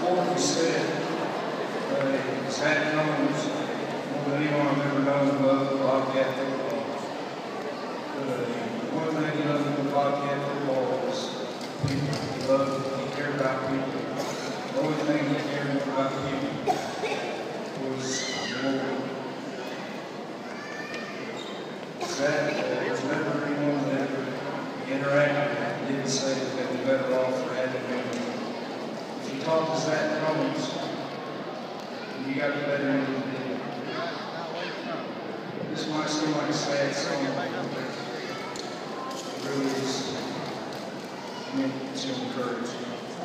before he said, Zach Collins, more than anyone I've ever known, loved Bobcat football. One thing he loved about Bobcat football was people. He cared about people. The only thing he cared about people was the Lord. Zach was never anyone that ever interacted with him. He didn't say that they were better off for having him. If you talk to Zach Collins, you got the better end of the deal. This might seem like a sad song, but it really is meant to encourage you.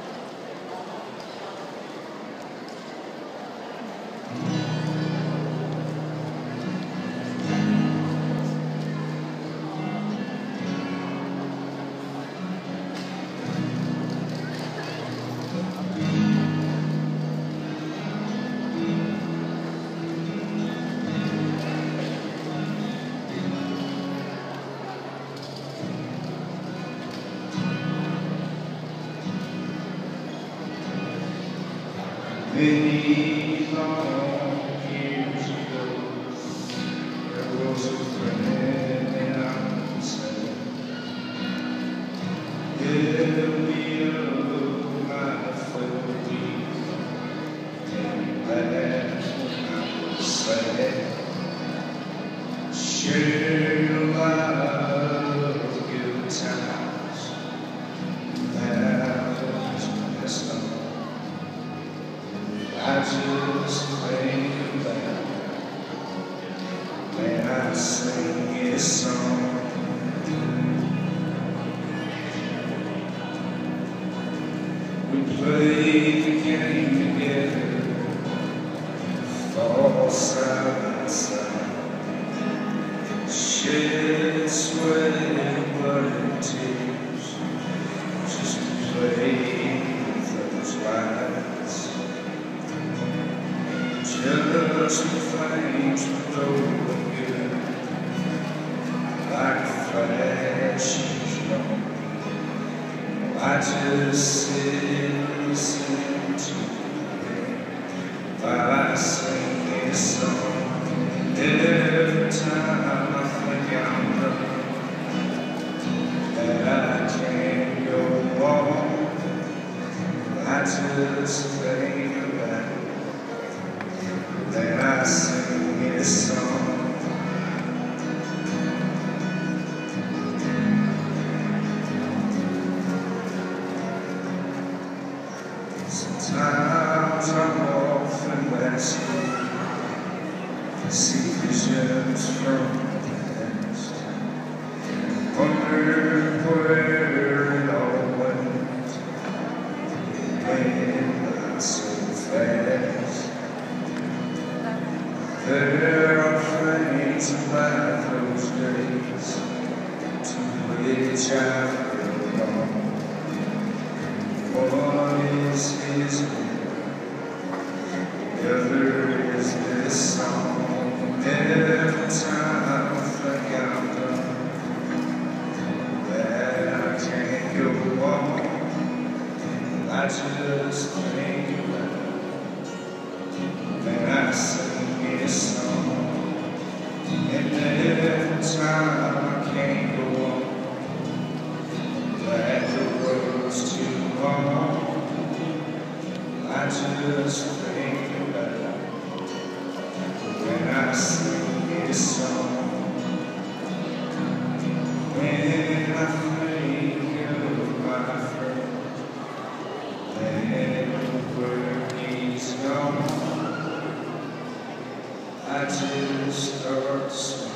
Many long years ago, there was a friend and I said, every of my faculties came back when I was sad. Shared a lot of good times, that was messed up. I just think about when I sing this song. We played the game together, fall side by side, shed sweat and blood and tears, just to play with those lights. Just the flames were glowing good, like a flash each morning. I just sit and listen to it while I sing this song. Every time I think I'm done, that I can't go on, I just think about it. Then I sing this song. Sometimes I'm off in that school, see visions from the past, wonder where it all went, not so fast. There are things about those days to which I belong. One is his will, the other is this song. Every time I think I'm done, that I can't go on, I just think about it. Then I sing this song, and every time I can't go on, that the road's too long, I just think about it. When I sing this song, when I think of my friend, and where he's gone, I just start smiling.